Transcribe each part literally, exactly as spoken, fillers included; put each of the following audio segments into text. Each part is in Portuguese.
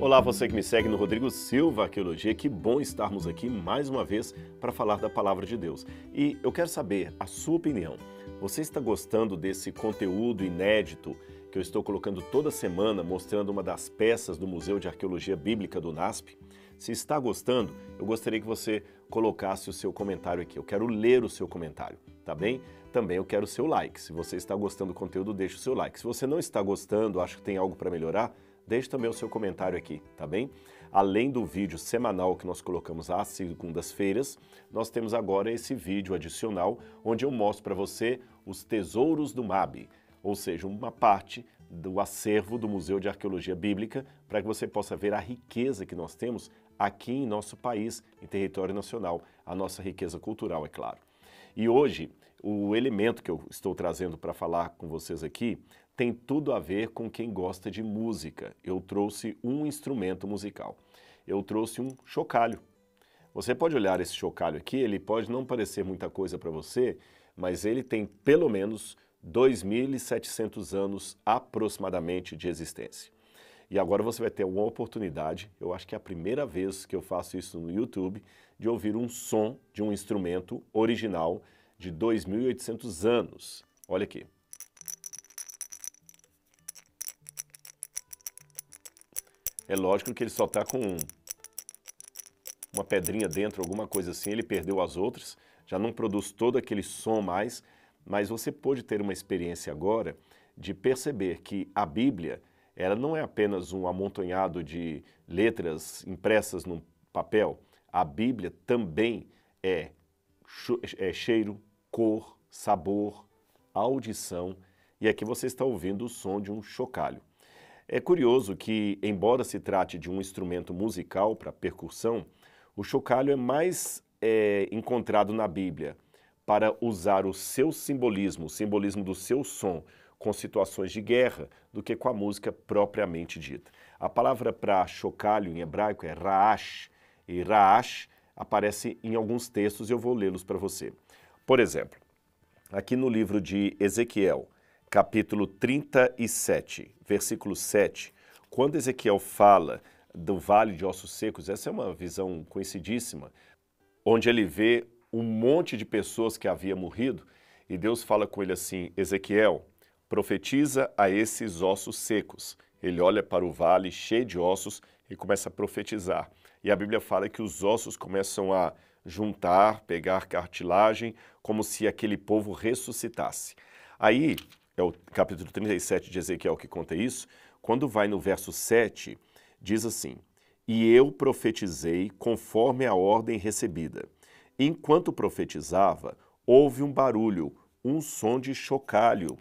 Olá, você que me segue no Rodrigo Silva Arqueologia, que bom estarmos aqui mais uma vez para falar da Palavra de Deus. E eu quero saber a sua opinião. Você está gostando desse conteúdo inédito que eu estou colocando toda semana, mostrando uma das peças do Museu de Arqueologia Bíblica do NASP? Se está gostando, eu gostaria que você colocasse o seu comentário aqui. Eu quero ler o seu comentário, tá bem? Também eu quero o seu like. Se você está gostando do conteúdo, deixe o seu like. Se você não está gostando, acha que tem algo para melhorar, deixe também o seu comentário aqui, tá bem? Além do vídeo semanal que nós colocamos às segundas-feiras, nós temos agora esse vídeo adicional, onde eu mostro para você os tesouros do M A B, ou seja, uma parte do acervo do Museu de Arqueologia Bíblica, para que você possa ver a riqueza que nós temos aqui em nosso país, em território nacional, a nossa riqueza cultural, é claro. E hoje, o elemento que eu estou trazendo para falar com vocês aqui tem tudo a ver com quem gosta de música. Eu trouxe um instrumento musical. Eu trouxe um chocalho. Você pode olhar esse chocalho aqui, ele pode não parecer muita coisa para você, mas ele tem pelo menos dois mil e setecentos anos aproximadamente de existência. E agora você vai ter uma oportunidade, eu acho que é a primeira vez que eu faço isso no YouTube, de ouvir um som de um instrumento original de dois mil e oitocentos anos. Olha aqui. É lógico que ele só está com uma pedrinha dentro, alguma coisa assim, ele perdeu as outras, já não produz todo aquele som mais, mas você pode ter uma experiência agora de perceber que a Bíblia, ela não é apenas um amontonhado de letras impressas num papel, a Bíblia também é, é cheiro, cor, sabor, audição, e aqui você está ouvindo o som de um chocalho. É curioso que, embora se trate de um instrumento musical para percussão, o chocalho é mais é, encontrado na Bíblia para usar o seu simbolismo, o simbolismo do seu som, com situações de guerra, do que com a música propriamente dita. A palavra para chocalho em hebraico é raash, e raash aparece em alguns textos e eu vou lê-los para você. Por exemplo, aqui no livro de Ezequiel, capítulo trinta e sete, versículo sete, quando Ezequiel fala do vale de ossos secos, essa é uma visão conhecidíssima, onde ele vê um monte de pessoas que haviam morrido, e Deus fala com ele assim, Ezequiel, profetiza a esses ossos secos. Ele olha para o vale cheio de ossos e começa a profetizar. E a Bíblia fala que os ossos começam a juntar, pegar cartilagem, como se aquele povo ressuscitasse. Aí, é o capítulo trinta e sete de Ezequiel que conta isso, quando vai no verso sete, diz assim, e eu profetizei conforme a ordem recebida. Enquanto profetizava, houve um barulho, um som de chocalho.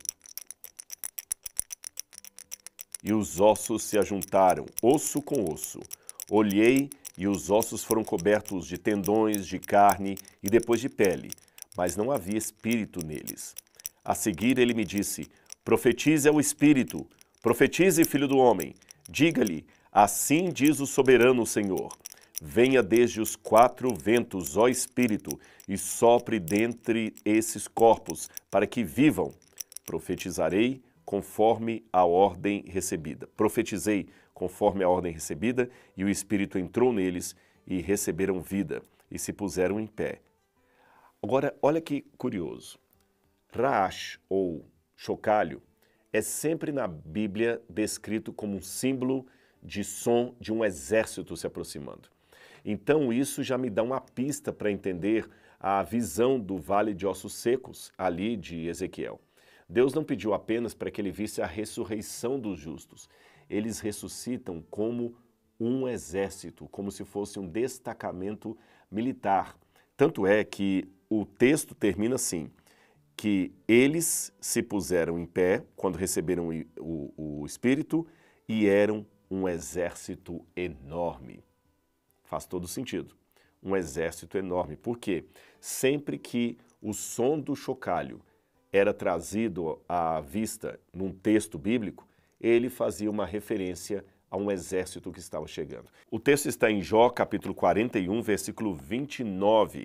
E os ossos se ajuntaram, osso com osso. Olhei e os ossos foram cobertos de tendões, de carne e depois de pele, mas não havia espírito neles. A seguir ele me disse, profetize ao Espírito, profetize, filho do homem, diga-lhe, assim diz o soberano Senhor, venha desde os quatro ventos, ó Espírito, e sopre dentre esses corpos, para que vivam. Profetizarei conforme a ordem recebida. Profetizei conforme a ordem recebida, e o Espírito entrou neles, e receberam vida, e se puseram em pé. Agora, olha que curioso. Raash, ou chocalho, é sempre na Bíblia descrito como um símbolo de som de um exército se aproximando. Então isso já me dá uma pista para entender a visão do Vale de Ossos Secos, ali de Ezequiel. Deus não pediu apenas para que ele visse a ressurreição dos justos. Eles ressuscitam como um exército, como se fosse um destacamento militar. Tanto é que o texto termina assim, que eles se puseram em pé quando receberam o, o, o Espírito e eram um exército enorme. Faz todo sentido. Um exército enorme. Por quê? Sempre que o som do chocalho era trazido à vista num texto bíblico, ele fazia uma referência a um exército que estava chegando. O texto está em Jó, capítulo quarenta e um, versículo vinte e nove,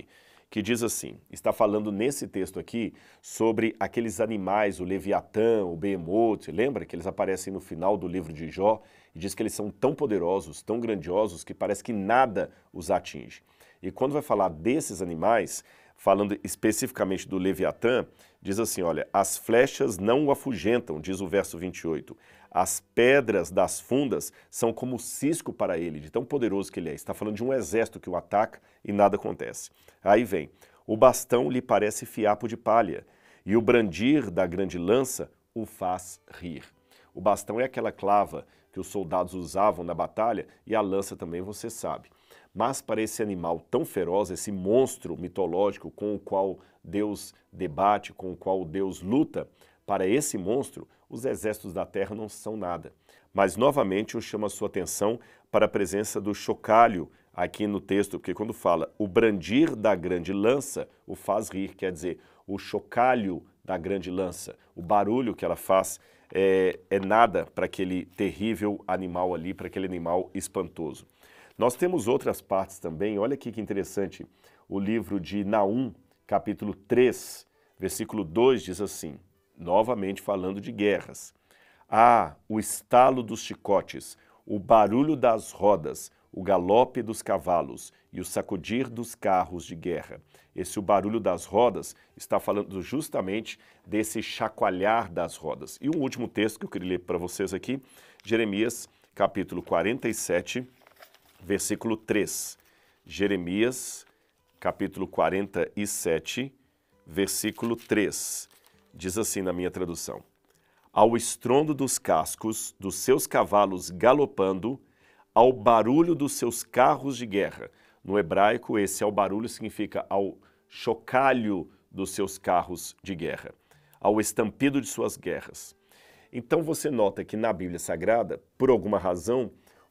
que diz assim, está falando nesse texto aqui sobre aqueles animais, o Leviatã, o Behemoth, lembra que eles aparecem no final do livro de Jó e diz que eles são tão poderosos, tão grandiosos, que parece que nada os atinge. E quando vai falar desses animais, falando especificamente do Leviatã, diz assim, olha, as flechas não o afugentam, diz o verso vinte e oito, as pedras das fundas são como cisco para ele, de tão poderoso que ele é. Está falando de um exército que o ataca e nada acontece. Aí vem, o bastão lhe parece fiapo de palha, e o brandir da grande lança o faz rir. O bastão é aquela clava que os soldados usavam na batalha, e a lança também, você sabe. Mas para esse animal tão feroz, esse monstro mitológico com o qual Deus debate, com o qual Deus luta, para esse monstro, os exércitos da terra não são nada. Mas, novamente, eu chamo a sua atenção para a presença do chocalho aqui no texto, porque quando fala o brandir da grande lança, o faz rir, quer dizer, o chocalho da grande lança, o barulho que ela faz é, é nada para aquele terrível animal ali, para aquele animal espantoso. Nós temos outras partes também, olha aqui que interessante, o livro de Naum, capítulo três, versículo dois, diz assim, novamente falando de guerras. Ah, o estalo dos chicotes, o barulho das rodas, o galope dos cavalos e o sacudir dos carros de guerra. Esse o barulho das rodas está falando justamente desse chacoalhar das rodas. E um último texto que eu queria ler para vocês aqui, Jeremias, capítulo quarenta e sete, versículo três. Jeremias, capítulo quarenta e sete, versículo três. Diz assim na minha tradução. Ao estrondo dos cascos dos seus cavalos galopando, ao barulho dos seus carros de guerra. No hebraico, esse ao barulho significa ao chocalho dos seus carros de guerra, ao estampido de suas guerras. Então você nota que na Bíblia Sagrada, por alguma razão,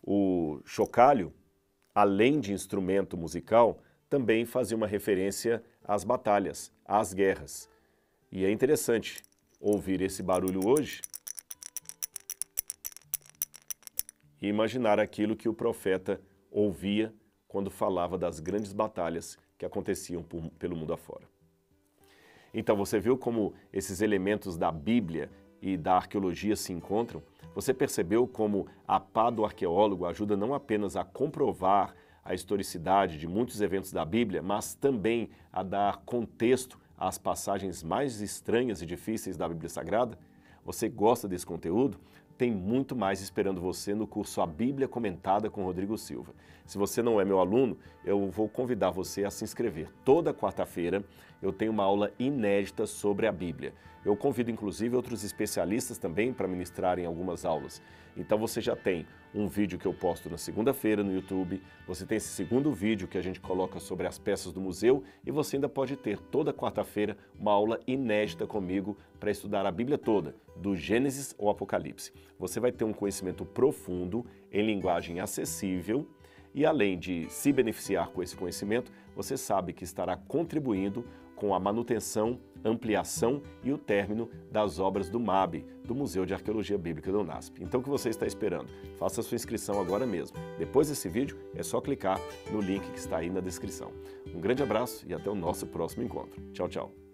o chocalho, além de instrumento musical, também fazia uma referência às batalhas, às guerras. E é interessante ouvir esse barulho hoje e imaginar aquilo que o profeta ouvia quando falava das grandes batalhas que aconteciam por, pelo mundo afora. Então você viu como esses elementos da Bíblia e da arqueologia se encontram? Você percebeu como a pá do arqueólogo ajuda não apenas a comprovar a historicidade de muitos eventos da Bíblia, mas também a dar contexto às passagens mais estranhas e difíceis da Bíblia Sagrada? Você gosta desse conteúdo? Tem muito mais esperando você no curso A Bíblia Comentada com Rodrigo Silva. Se você não é meu aluno, eu vou convidar você a se inscrever. Toda quarta-feira eu tenho uma aula inédita sobre a Bíblia. Eu convido inclusive outros especialistas também para ministrarem algumas aulas. Então você já tem um vídeo que eu posto na segunda-feira no YouTube, você tem esse segundo vídeo que a gente coloca sobre as peças do museu e você ainda pode ter toda quarta-feira uma aula inédita comigo para estudar a Bíblia toda, do Gênesis ao Apocalipse. Você vai ter um conhecimento profundo, em linguagem acessível, e além de se beneficiar com esse conhecimento, você sabe que estará contribuindo com a manutenção, ampliação e o término das obras do M A B, do Museu de Arqueologia Bíblica da UNASP. Então o que você está esperando? Faça a sua inscrição agora mesmo. Depois desse vídeo, é só clicar no link que está aí na descrição. Um grande abraço e até o nosso próximo encontro. Tchau, tchau.